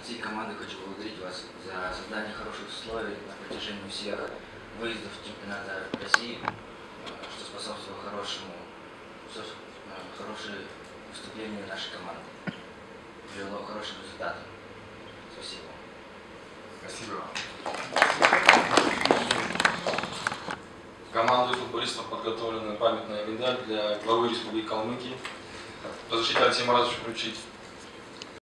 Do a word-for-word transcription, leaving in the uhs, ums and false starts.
всей команды хочу поблагодарить вас за создание хороших условий на протяжении всех выездов чемпионата России, что способствовало хорошему, хорошее выступление нашей команды. Привело к хорошим результатам. Спасибо. Спасибо. Команду футболистов подготовлена памятная медаль для главы Республики Калмыкии. Разрешите Алексею Маратовичу включить.